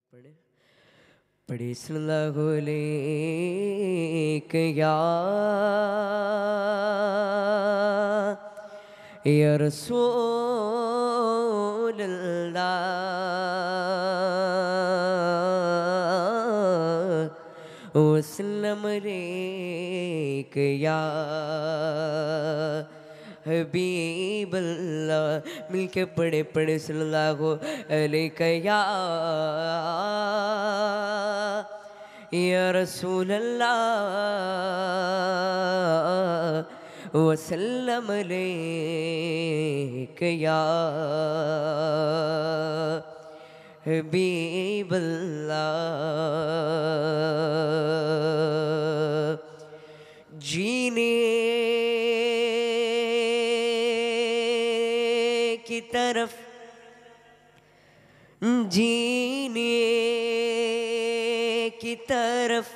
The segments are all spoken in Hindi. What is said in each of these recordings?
पढ़े पढ़े सल्लल्लाहु अलैहि या रसूल अल्लाह वसल्लम अलैक या हबीब अल्लाह। मिलके पढ़े पढ़े सल्लल्लाहु अलैहि या रसूल अल्लाह वसल्लम अलैक या हबीब अल्लाह। जीने की तरफ जीने की तरफ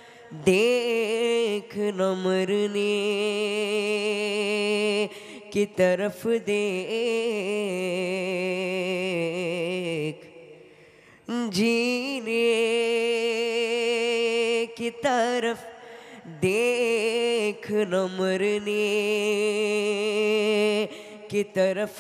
देख न मरने की तरफ देख। जीने की तरफ देख न मरने की तरफ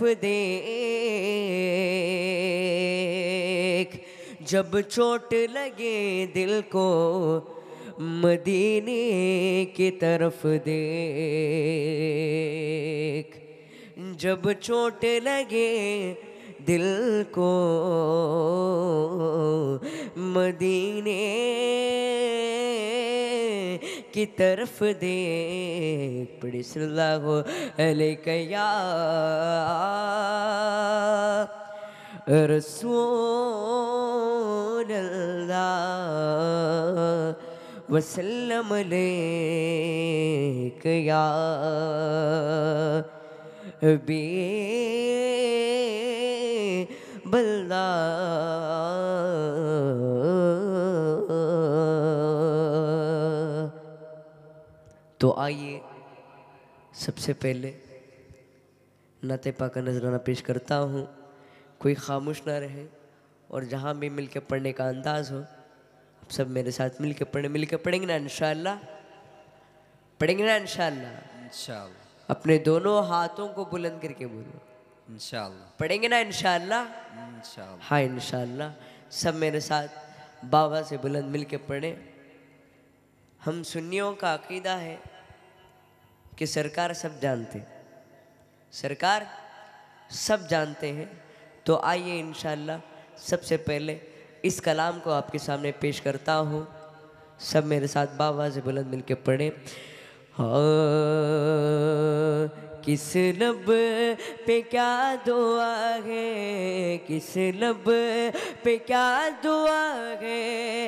देख। जब चोट लगे दिल को मदीने की तरफ देख। जब चोट लगे दिल को मदीने की तरफ देख। पढ़े सल्लल्लाहु अलैहि या रसूल अल्लाह वसल्लम अलैक या हबीब अल्लाह। तो आइए सबसे पहले नाते पाक का नजराना पेश करता हूँ। कोई खामोश ना रहे और जहाँ भी मिलके पढ़ने का अंदाज हो आप सब मेरे साथ मिलके पढ़ेंगे ना इंशाअल्लाह। पढ़ेंगे ना इंशाअल्लाह। इंशाअल्लाह अपने दोनों हाथों को बुलंद करके बोलो इंशाअल्लाह पढ़ेंगे ना इंशाअल्लाह। इंशाअल्लाह। हाँ इंशाअल्लाह। सब मेरे साथ बाबा से बुलंद मिलके पढ़े। हम सुन्नियों का अकीदा है कि सरकार सब जानते हैं, सरकार सब जानते हैं। तो आइए इंशाअल्लाह सबसे पहले इस कलाम को आपके सामने पेश करता हूँ। सब मेरे साथ बाबा से बुलंद मिलके पढ़े। हाँ किस लब पे क्या दुआ है, किस लब पे क्या दुआ है,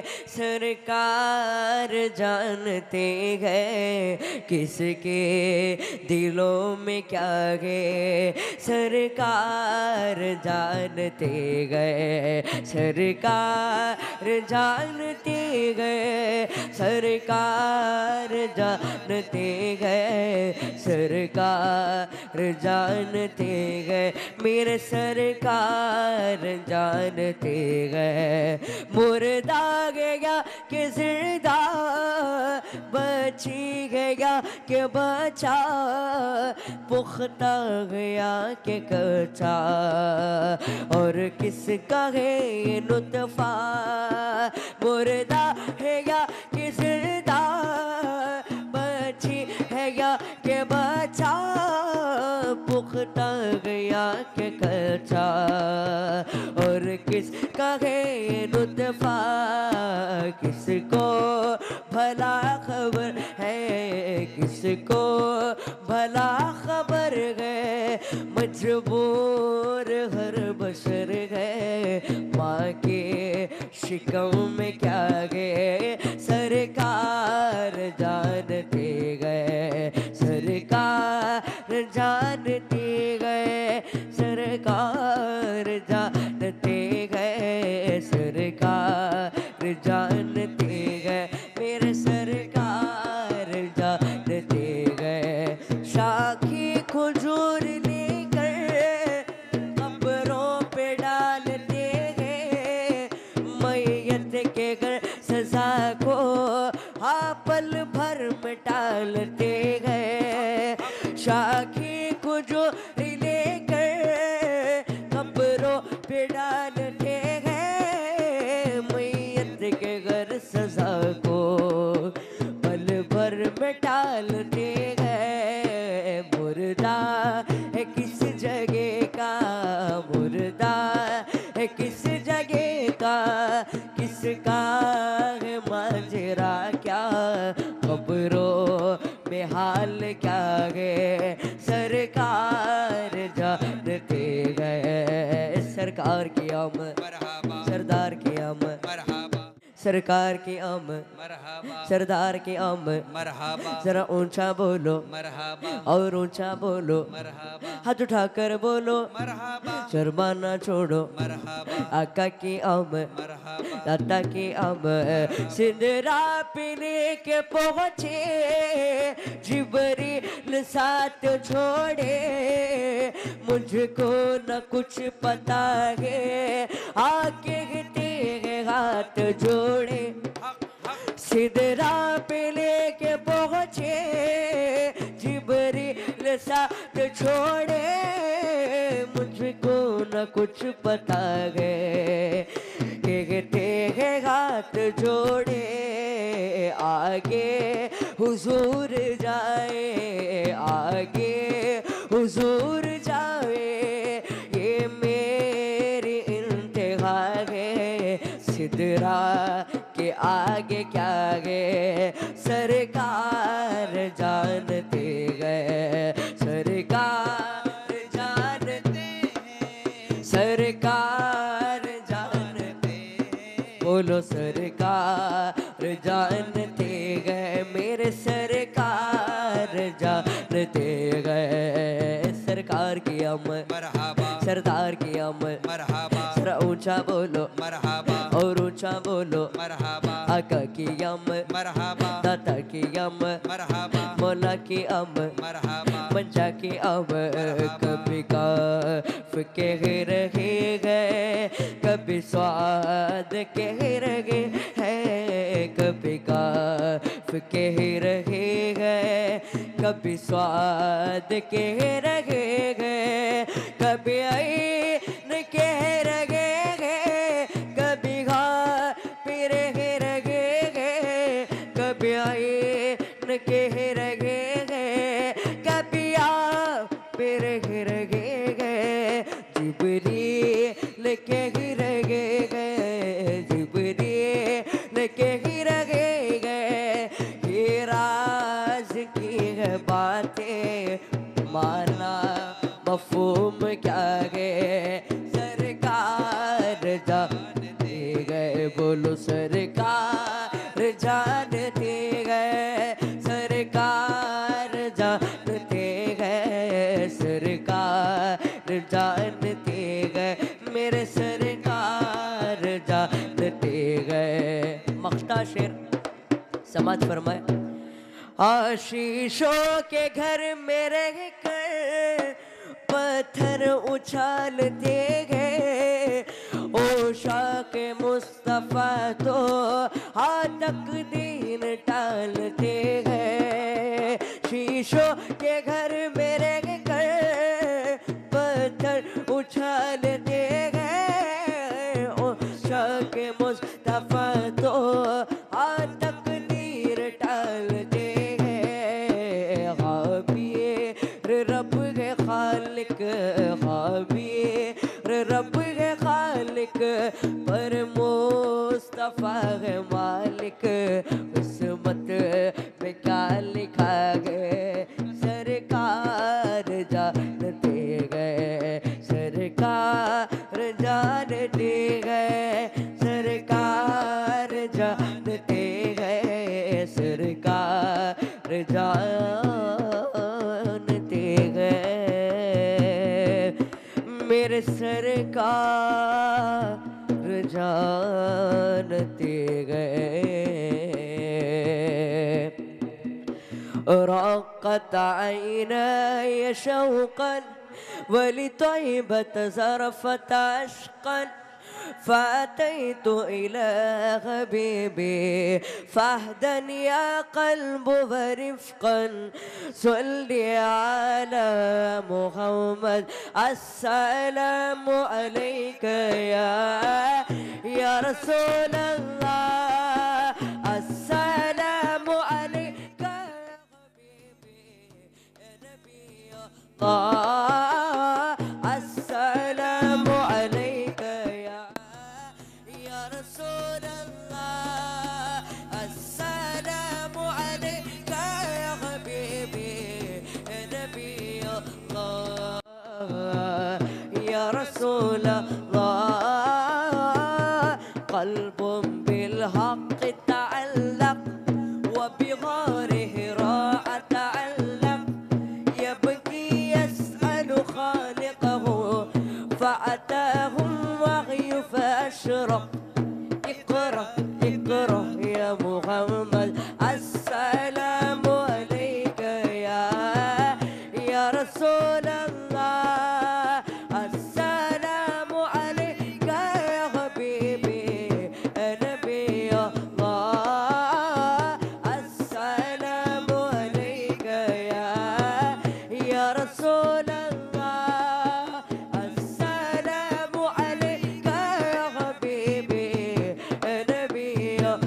सरकार जानते हैं किसके दिलों में क्या है, सरकार जानते गए, सरकार जानते गए, सरकार जानते गए, सरकार जानते गए, मेरे सरकार जानते गए। मुर्दा गया कि जिंदा, बची गया कि बचा, पुख्ता गया कि कच्चा, और किसका है ये नुतफा। मुर्दा है या कि जिंदा, बची है या कि बचा, पुख्ता गया कि कच्चा, और किसका है ये नुतफा। किसको भला खबर है, किसको भला खबर है, मजबूर हर बशर है, माँ के शिकम में क्या गए, सरकार जानते गए, सरकार जानते गए, सरकार जानते गए, सरकार जानते गए, मेरे सरकार जानते गए। शाखी खजूर लेकर कब्रों पे डालते गए, किसका किसका है माजरा क्या, खबरों में हाल क्या है सरकार जानते गए। सरकार की आमद, सरदार की आमद, सरकार की आमद, सरदार की आमद। जरा ऊंचा बोलो और ऊंचा बोलो, हाथ उठाकर बोलो, शर्माना छोड़ो। आका की आमद, दाता की आमद। सिंदरा पीने के पहुंचे जिब्रील साथ छोड़े, मुझको न कुछ पता है आके तेरे हाथ जोड़े। सिदरा पे लेके पहुंचे जिब्रील साथ छोड़े, मुझको न कुछ पता है कि तेरे हाथ जोड़े। आगे हुजूर जाए, आगे हुजूर जाए, ये मेरी इंतहा है। सिदरा के आगे क्या गए सरकार जानते गए, सरकार जानते हैं, सरकार जानते, बोलो सरकार जानते गए, मेरे सरकार जानते गए। सरकार की आमद, सरदार की आमद, जरा ऊंचा बोलो और ऊंचा बोलो। आका की आमद, दाता की आमद, मौला की आमद, मंजा की आमद। कभी काफ के रहे गए, कभी स्वाद के रहे हैं, कभी काफ के रहे गए, कभी स्वाद के रहे गए, कभी ऐन के रहे गए, कभी फिर रहे गए, कभी ऐन के रहे गए, कभी फिर रहे गए। जिब्रील के रहे गए, जिब्रील के रहे गए। ये राज की है बातें माना मफहूम क्या है सरकार जानते गए, बोलो सरकार जानते गए, सरकार जानते गए, सरकार जानते गए, मेरे सरकार जानते गए। मख्ता शेर समाज फरमाए। आशीषों के घर में रह कर पत्थर उछालते गए, ओ शाक मुस्तफा तो तकदीर टालते गए। शीशों के घर में रह कर पत्थर उछालते गए, ओ शाक मुस्तफा तो तकदीर टालते गए। रब है खालिक, खाबीर रब है खालिक, पर मुस्तफा है मालिक। किस्मत में क्या लिखा गए सरकार जानते गए, सरकार जानते गए, सरकार जानते गए, सरकार जानते गए, मेरे सरकार जानते गए। रقت عيناي شوقا ولطيبة زرفت عشقا، فأتيت إلى حبيبي فاهدا يا قلب ورفقا، صلي على محمد السلام عليك يا رسول الله، السلام عليك يا حبيبي يا نبي الله، السلام عليك يا يا رسول الله السلام عليك يا حبيبي يا نبي الله يا رسول الله قلب بالحق تعلق وبغاره راح تعلق يبكي يسأل خالقه فأتاه الوحي فأشرق اقرأ اقرأ يا محمد السلام عليك يا رسول الله السلام عليك يا حبيبي يا نبي الله السلام عليك يا رسول الله السلام عليك يا حبيبي يا نبي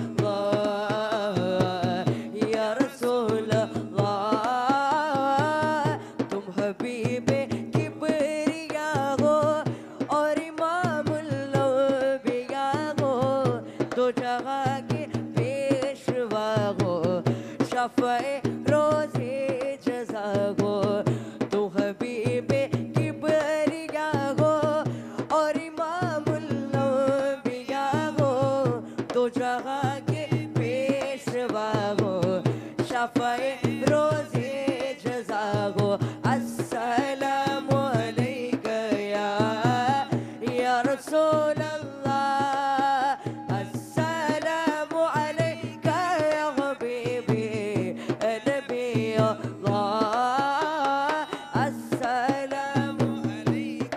الله يا رسول الله तुम हबीबे किबरिया हो और इमामुल अंबिया हो दो जगह के पेशवा हो शफ़ए रोज़े जज़ा हो तुम हबीबे किबरिया हो और इमामुल अंबिया हो दो जगह के पेशवा हो शफ़ए रोज़े जज़ा हो السلام عليك يا رسول الله السلام عليك يا حبيبي يا نبي الله السلام عليك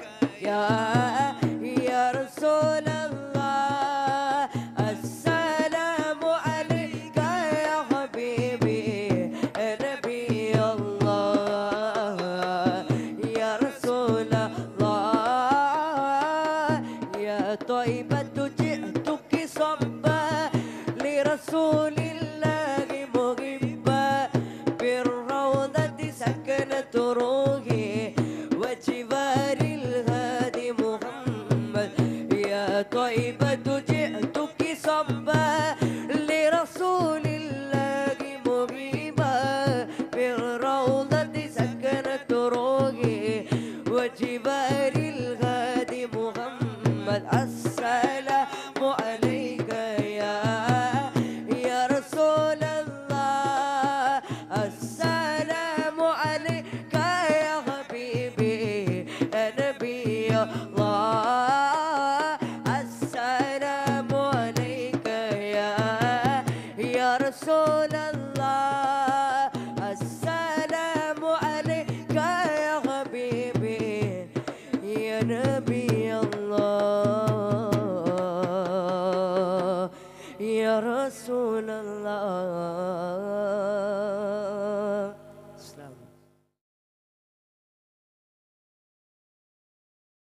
يا رسول الله السلام عليك يا حبيبي يا نبي الله يا رسول الله يا طيبة جئتك صبا لرسول الله مغبا بالروضة سكنت روحي وجوار الهادي محمد يا طيبة جئتك صبا لرسول الله مغيبا بالروضة سكنت روحي وجبال الغادي محمد السلام عليك يا رسول الله السلام عليك يا حبيبي يا نبي الله السلام عليك يا رسول الله السلام عليك يا حبيبي يا نبي الله يا رسول الله